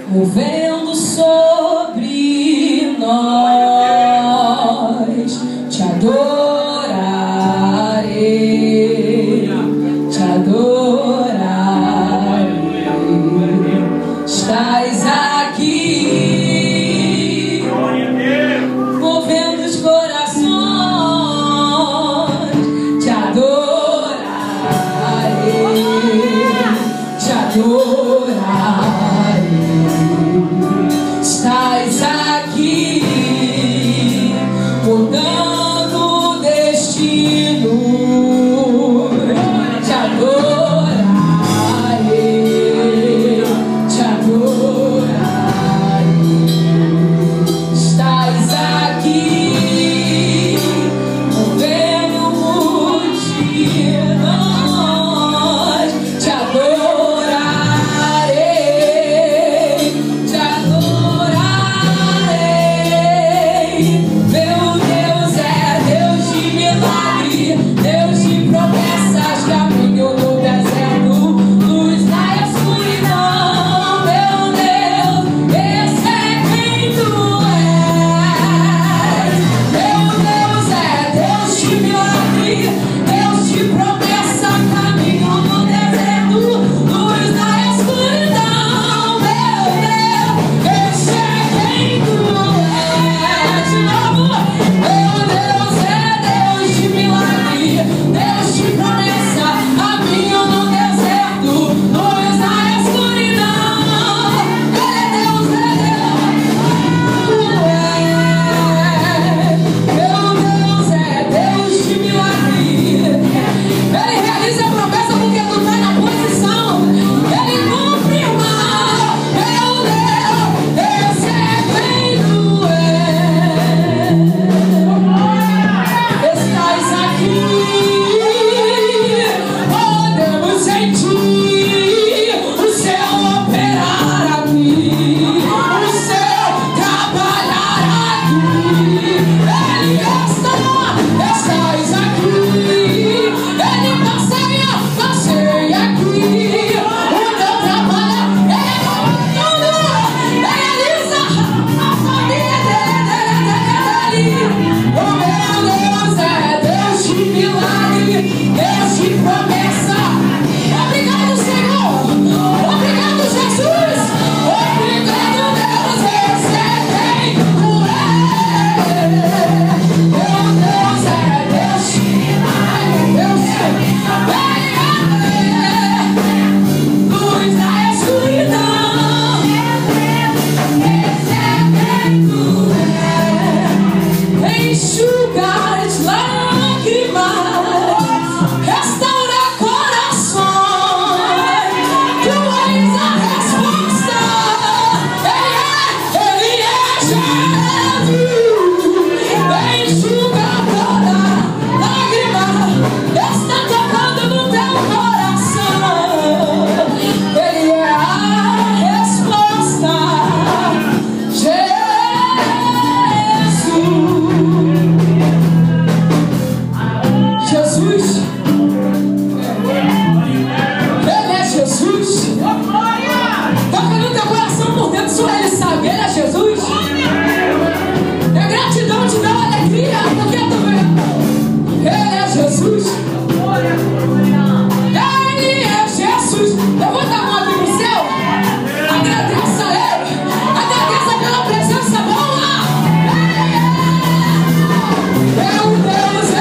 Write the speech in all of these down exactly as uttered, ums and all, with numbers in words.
movendo sobre nós. Te adorarei, te adorarei. Estás aqui, movendo os corações. Te adorarei, te adorarei. Estás aqui, mudando o destino. Te adorarei, te adorarei. Estás aqui, movendo multidões. Te adorarei, te adorarei. Meu Deus é Deus de milagre, Deus de promessas, caminho no deserto, luz na escuridão. Meu Deus, esse é quem tu és. Meu Deus é Deus de milagre, Deus de promessa, caminho no deserto, luz na escuridão. Meu Deus, esse é quem tu és. De novo, meu Deus é Deus de milagre, Deus de promessa, caminho no deserto, luz na escuridão. Ele é Deus, ele é Deus. Meu Deus é Deus de milagre. Ele realiza a promessa porque tu tá na posição. Ele cumpre o mal. Meu Deus, esse é quem tu és. Estás aqui, podemos sentir o céu operar aqui, o céu trabalhar aqui. Ele está, estás aqui. Ele passeia, passeia aqui. O teu trabalho, ele tudo, realiza a família dele. Oh, meu Deus é Deus de milagre, Deus de promessa. Obrigado, Senhor. Obrigado, Jesus. Obrigado, Deus. Esse é quem tu és. Meu Deus é Deus de milagre, Deus de luz na escuridão. Esse é quem tu és. Enxuga as lágrimas, restaura corações. Tu és a resposta. Ele é, ele é Jesus. Enxuga toda lágrima, está tocando no teu coração. Ele é a resposta. Jesus, Jesus, Ele é Jesus. Toca no teu coração por dentro, só Ele sabe. Ele é Jesus. É gratidão, te dá alegria, porque tu vê. Ele é Jesus. Ele é Jesus. Levanta a mão aqui pro céu. Agradeça a Ele. Agradeça pela presença boa. Meu Deus é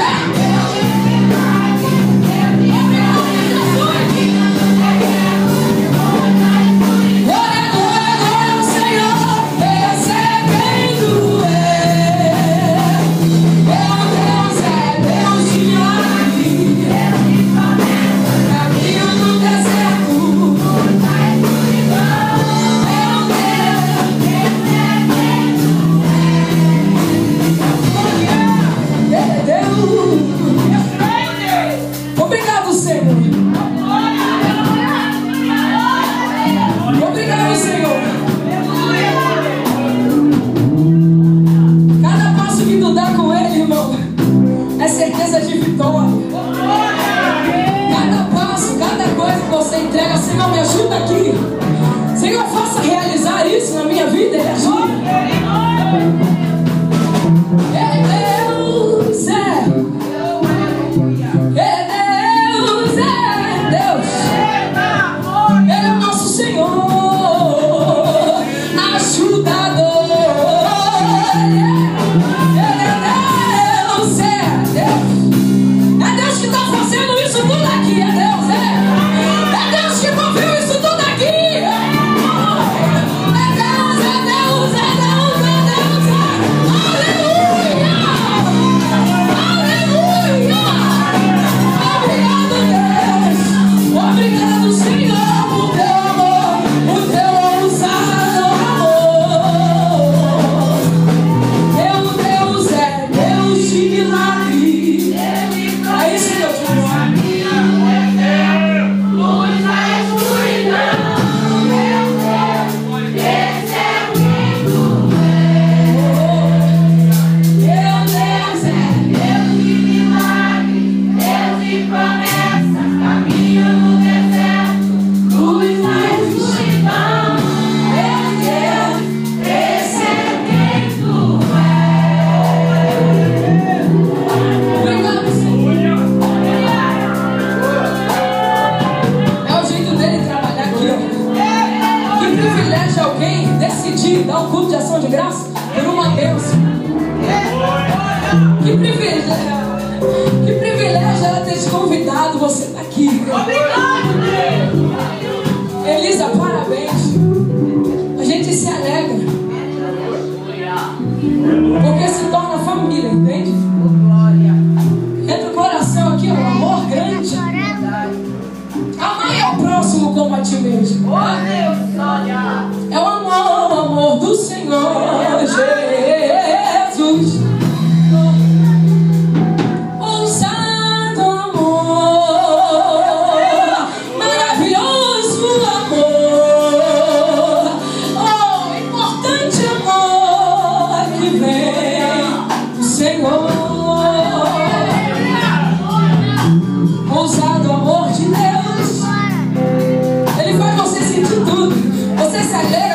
glória, glória, glória ao Senhor. Esse é quem tu és. Meu Deus é Deus de milagre, caminho no deserto, luz na escuridão. Meu Deus, esse é quem tu és. Ele é Deus. Obrigado, Senhor. Obrigado, Senhor. Cada passo que tu dá com Ele, irmão, é certeza de vitória. Cada passo, cada coisa que você entrega, Senhor, me ajuda aqui. Senhor, faça realizar isso. isso na minha vida, Ele ajuda. É Deus, é. É Deus, é Deus. Ele é o nosso Senhor, ajudador. Ele é Deus, é Deus. É Deus que está fazendo isso tudo aqui, é Deus, é. É Deus que moveu isso tudo aqui. É Deus, é Deus, é Deus, é Deus, é. Aleluia! Aleluia! Obrigado, Deus. Obrigado, Senhor, por teu amor, por teu ousado amor. Teu Deus é Deus de milagre. É isso que eu te amo. Luz na escuridão, meu Deus, esse é quem tu és. Meu Deus é Deus de milagre, Deus de promessa, caminho no deserto, luz na escuridão, meu Deus, esse é quem tu Obrigado, Senhor. É o jeito dele trabalhar aqui, ó. Que privilégio alguém decidir dar um culto de ação de graça por uma bênção. Que privilégio. Que privilégio ela ter te convidado, você tá aqui. Elisa, parabéns. A gente se alegra. Porque se torna família, entende? Entra o coração aqui, ó, um amor grande. Amar é o próximo como a ti mesmo. É o amor, o amor do Senhor Jesus. Ousado amor, maravilhoso amor, oh, importante amor que vem do Senhor. Ousado amor de Deus. Ele faz você sentir tudo. Você se alegra.